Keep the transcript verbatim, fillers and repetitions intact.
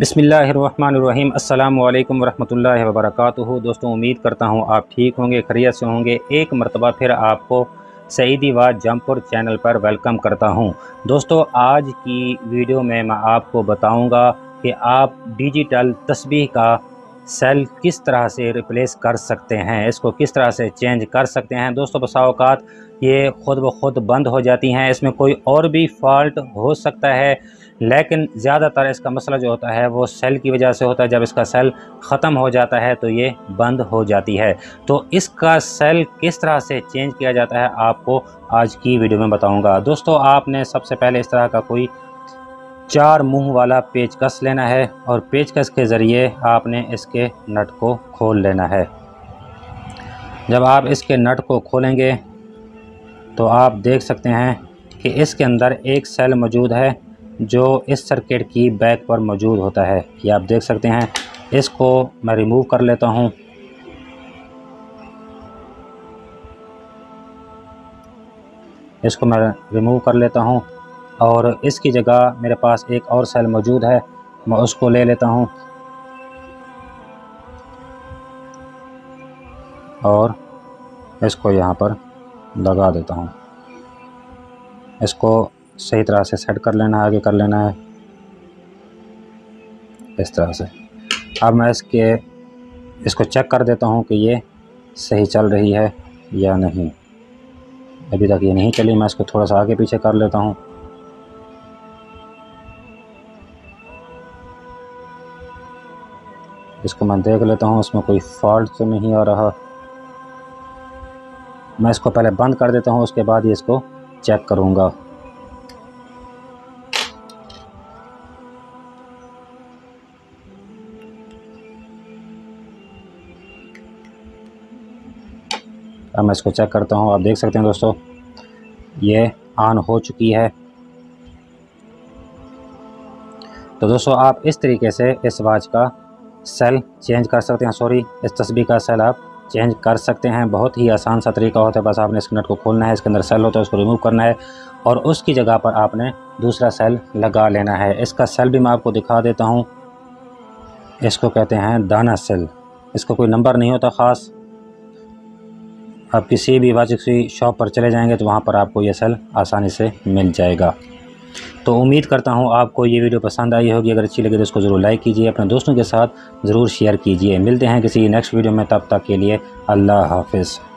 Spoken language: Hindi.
बिस्मिल्लाहिर्रहमानिर्रहीम। अस्सलामु अलैकुम वरहमतुल्लाहि वबरकातुहू। दोस्तों, उम्मीद करता हूँ आप ठीक होंगे, खैरियत से होंगे। एक मरतबा फिर आपको सईदी वाज जमपुर चैनल पर वेलकम करता हूँ। दोस्तों, आज की वीडियो में मैं आपको बताऊँगा कि आप डिजिटल तस्बीह का सेल किस तरह से रिप्लेस कर सकते हैं, इसको किस तरह से चेंज कर सकते हैं। दोस्तों, बसा औकात ये ख़ुद ब खुद बंद हो जाती हैं, इसमें कोई और भी फॉल्ट हो सकता है, लेकिन ज़्यादातर इसका मसला जो होता है वो सेल की वजह से होता है। जब इसका सेल ख़त्म हो जाता है तो ये बंद हो जाती है। तो इसका सेल किस तरह से चेंज किया जाता है आपको आज की वीडियो में बताऊंगा। दोस्तों, आपने सबसे पहले इस तरह का कोई चार मुंह वाला पेचकस लेना है और पेचकस के ज़रिए आपने इसके नट को खोल लेना है। जब आप इसके नट को खोलेंगे तो आप देख सकते हैं कि इसके अंदर एक सेल मौजूद है जो इस सर्किट की बैक पर मौजूद होता है। ये आप देख सकते हैं। इसको मैं रिमूव कर लेता हूं। इसको मैं रिमूव कर लेता हूं और इसकी जगह मेरे पास एक और सेल मौजूद है, मैं उसको ले लेता हूं और इसको यहाँ पर लगा देता हूं। इसको सही तरह से सेट कर लेना है, आगे कर लेना है इस तरह से। अब मैं इसके इसको चेक कर देता हूं कि ये सही चल रही है या नहीं। अभी तक ये नहीं चली, मैं इसको थोड़ा सा आगे पीछे कर लेता हूं। इसको मैं देख लेता हूं इसमें कोई फॉल्ट तो नहीं आ रहा। मैं इसको पहले बंद कर देता हूं, उसके बाद ही इसको चेक करूंगा। अब मैं इसको चेक करता हूँ। आप देख सकते हैं दोस्तों, ये ऑन हो चुकी है। तो दोस्तों, आप इस तरीके से इस वाच का सेल चेंज कर सकते हैं। सॉरी, इस तस्बीह का सेल आप चेंज कर सकते हैं। बहुत ही आसान सा तरीका होता है। बस आपने इस नट को खोलना है, इसके अंदर सेल होता है, उसको रिमूव करना है और उसकी जगह पर आपने दूसरा सेल लगा लेना है। इसका सेल भी मैं आपको दिखा देता हूँ। इसको कहते हैं दाना सेल। इसका कोई नंबर नहीं होता ख़ास। आप किसी भी वाच की शॉप पर चले जाएंगे तो वहाँ पर आपको ये सेल आसानी से मिल जाएगा। तो उम्मीद करता हूँ आपको ये वीडियो पसंद आई होगी। अगर अच्छी लगे तो इसको ज़रूर लाइक कीजिए, अपने दोस्तों के साथ ज़रूर शेयर कीजिए। मिलते हैं किसी नेक्स्ट वीडियो में, तब तक के लिए अल्लाह हाफ़िज़।